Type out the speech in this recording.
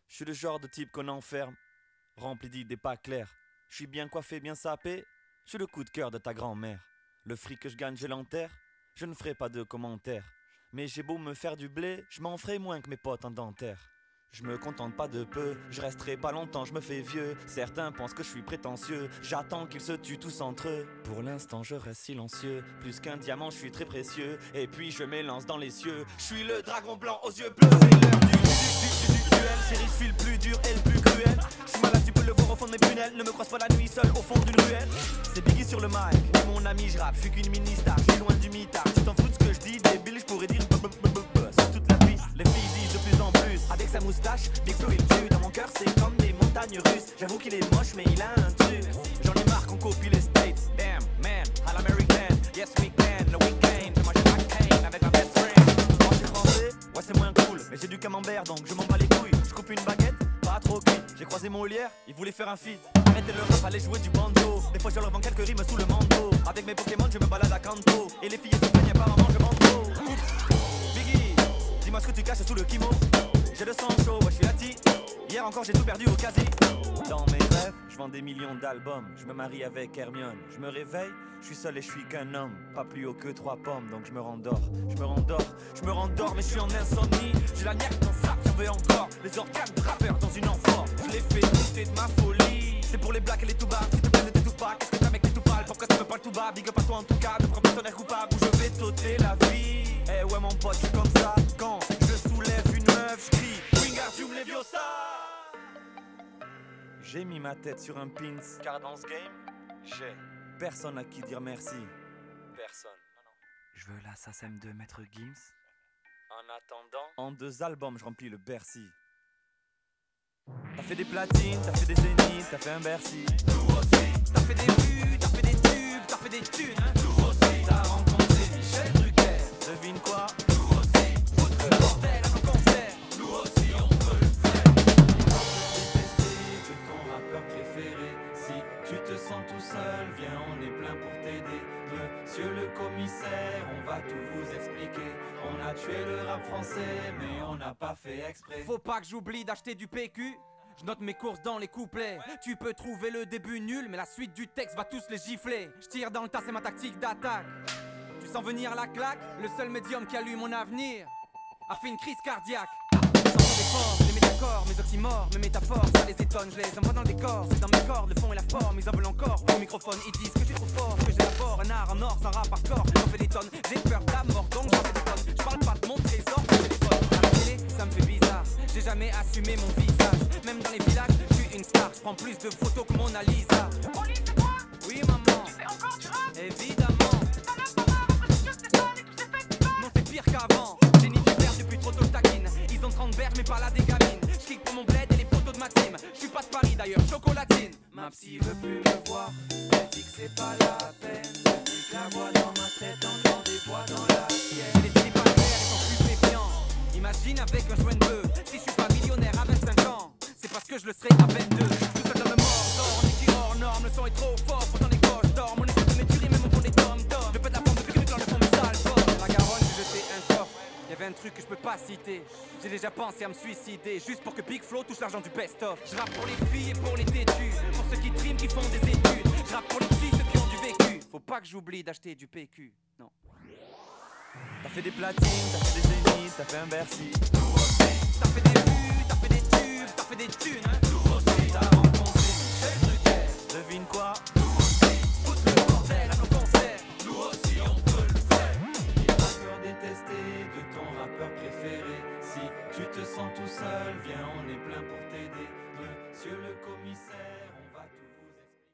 Je suis le genre de type qu'on enferme, rempli d'idées pas claires. Je suis bien coiffé, bien sapé, je suis le coup de cœur de ta grand-mère. Le fric que je gagne, je l'enterre, je ne ferai pas de commentaires. Mais j'ai beau me faire du blé, je m'en ferai moins que mes potes en dentaire. Je me contente pas de peu, je resterai pas longtemps, je me fais vieux. Certains pensent que je suis prétentieux, j'attends qu'ils se tuent tous entre eux. Pour l'instant je reste silencieux, plus qu'un diamant je suis très précieux. Et puis je m'élance dans les cieux, je suis le dragon blanc aux yeux bleus. C'est l'heure du duel, chérie je suis le plus dur et le plus cruel. Je suis malade, tu peux le voir au fond de mes prunelles, ne me croise pas la nuit seul au fond d'une ruelle. C'est Biggie sur le mic, mon ami je rappe, je suis qu'une mini-star, je suis loin du mitard. Tu t'en fous de ce que je dis, débile, je pourrais dire sur toute la piste. Les filles disent de plus en plus, avec sa moustache, Big Flo il tue. Dans mon cœur c'est comme des montagnes russes. J'avoue qu'il est moche mais il a un truc. J'en ai marre qu'on copie les States. Damn man, à l'american, yes we can, le weekend. Moi j'ai pas Kane avec ma best friend. Moi je suis français, ouais c'est moins cool, mais j'ai du camembert donc je m'en bats les couilles. Je coupe une baguette, pas trop cuit. J'ai croisé Molière, il voulait faire un feat. Arrêtez le rap, allez jouer du banjo. Des fois je leur vends quelques rimes sous le manteau. Avec mes Pokémon je me balade à Kanto. Et les filles se plaignent apparemment je m'en trop. Biggie, dis-moi ce que tu caches sous le kimo. J'ai le sang chaud, ouais je suis Lati. Hier encore j'ai tout perdu au quasi. Dans mes rêves, je vends des millions d'albums. Je me marie avec Hermione. Je me réveille, je suis seul et je suis qu'un homme. Pas plus haut que 3 pommes, donc je me rendors. Je me rendors, mais je suis en insomnie. J'ai la niaque dans ça, j'en veux encore. Les organes de rappeur dans une amphore. Je les fais douter de ma folie. C'est pour les blacks et les tout bas. Si te plaît ne t'étouffe pas, qu'est-ce que t'as mec t'es tout pâle. Pourquoi tu me parles tout bas, big up à toi en tout cas. Ne prends pas ton air coupable ou je vais t'ôter la vie. Eh ouais mon pote, je suis comme ça. Quand je soulève une meuf, je crie Wingardium Leviosa. J'ai mis ma tête sur un pins, car dans ce game, j'ai personne à qui dire merci. Personne. Je veux la SACEM de Maître Gims. En attendant, en 2 albums, je remplis le Bercy. T'as fait des platines, t'as fait des zéniths, t'as fait un Bercy. Nous aussi. T'as fait des vues, t'as fait des tubes, t'as fait des thunes. Nous aussi. T'as rencontré Michel Drucker. Devine quoi? Nous aussi. Foutre le bordel à nos concerts. Nous aussi, on peut le faire. De ton rappeur préféré. Si tu te sens tout seul, viens, on est plein pour t'aider. Monsieur le commissaire, on va tout vous expliquer. On a tué le rap français, mais on n'a pas fait exprès. Faut pas que j'oublie d'acheter du PQ. Je note mes courses dans les couplets. Tu peux trouver le début nul, mais la suite du texte va tous les gifler. Je tire dans le tas, c'est ma tactique d'attaque. Tu sens venir la claque? Le seul médium qui a lu mon avenir a fait une crise cardiaque. Les métaphores, mes oxymores, mes métaphores, ça les étonne, je les envoie dans le décor. C'est dans mes cordes, le fond et la forme, ils en veulent encore. Au microphone, ils disent que je suis trop fort, que j'élabore un art en or sans rap hardcore. J'en fais des tonnes, j'ai peur de la mort, donc j'en fais des tonnes. Je parle pas de mon trésor, mon téléphone. À la télé, ça me fait bizarre, j'ai jamais assumé mon visage. Même dans les villages, je suis une star, je prends plus de photos que Mona Lisa. Oli, c'est moi. Oui maman, Tu fais encore du rap. évidemment. C'est pas l'heure qu'on rappe, c'est juste des tonnes et tout c'est fait du mal. Non c'est pire qu'avant, j'ai ni du verre depuis trop tôt je taquine. Ils ont 30 berges mais pas la des gamines. Je clique pour mon bled et les photos de Maxime. Je suis pas de Paris d'ailleurs, chocolatine. Ma psy veut plus me voir, elle dit que c'est pas la peine. Depuis que la voix dans ma tête entend des voix dans la sienne. J'ai les célibataires et sont plus méfiants. Imagine avec un joint de bœuf, si je suis pas millionnaire à 25 ans, c'est parce que je le serai à 22. Tout seul dans le mort, on est qui hors norme, le son est trop fort, pourtant les gosses dorment. On essaie de m'éturer même au fond des tomes-toms. Je pète la forme depuis que mes plans le fond mes sales formes. Dans la Garonne, j'ai jeté un coffre. Y'avait un truc que je peux pas citer. J'ai déjà pensé à me suicider juste pour que Big Flo touche l'argent du best-of. Je rappe pour les filles et pour les têtus, pour ceux qui triment, qui font des études. Je rappe pour les petits, ceux qui ont du vécu. Faut pas que j'oublie d'acheter du PQ, non. T'as fait des platines, t'as fait des zéniths, t'as fait un Bercy. Nous aussi. T'as fait des vues, t'as fait des tubes, t'as fait des thunes. Nous aussi. T'as rencontré Michel Drucker. Devine quoi? Nous aussi. Foutre le bordel à nos concerts. Nous aussi on peut le faire. Les rappeurs détestés de ton rappeur préféré. Si tu te sens tout seul, viens, on est plein pour t'aider. Monsieur le commissaire.